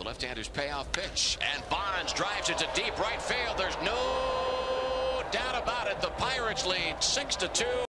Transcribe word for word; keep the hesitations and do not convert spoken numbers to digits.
left-hander's payoff pitch, and Bonds drives it to deep right field. There's no doubt about it. The Pirates lead six to two.